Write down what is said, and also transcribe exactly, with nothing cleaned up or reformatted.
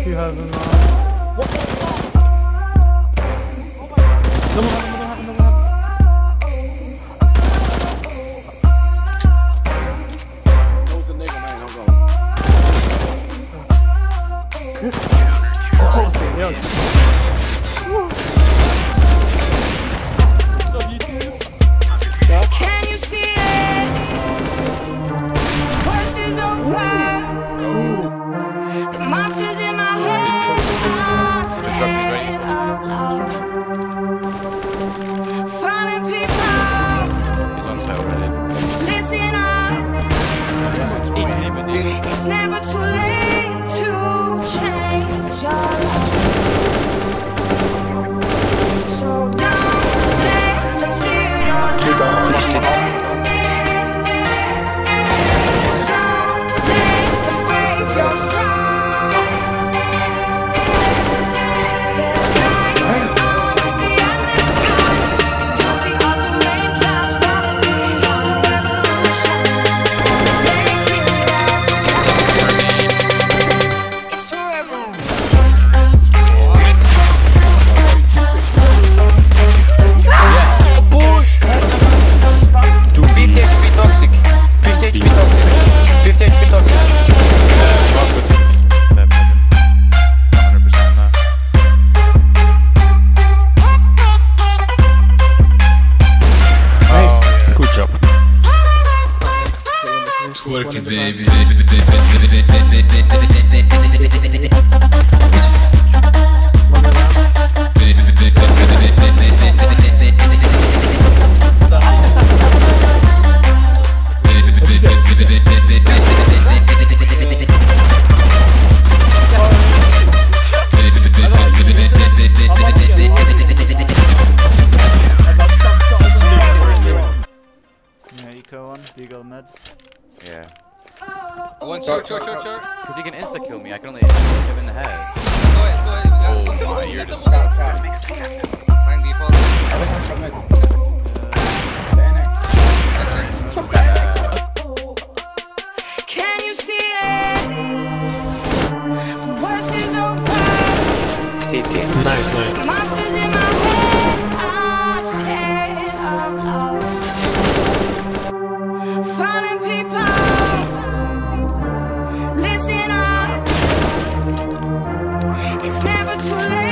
you heaven, man. What the fuck? Double heaven, double heaven, double heaven. That was a nigga, man. I'm going. Oh, yeah. Can you see it? Worst is over. The monsters in my head are scared of love. Finding people. He's on site already. Listen up. It's never too late to change your life. So don't let them steal your life. Don't let them break your stride. There's light on the other side. You'll see all the rain clouds falling. It's a revolution. Make it right. It's a revolution. fifty H P toxic. fifty H P toxic. fifty H P toxic. one hundred percent now. Nice. Good job. Twerk it, baby. Yeah, eco one, Deagle med. Yeah. One short, short, short, short. Because he can insta kill me. I can only insta kill him in the head. Go ahead, go ahead. Oh my, you're disgusting. Nine default. Can you see it? The worst is over. C T. Nice, nice. Monsters in my head are scared of love. Finding people. Listen up. It's never too late.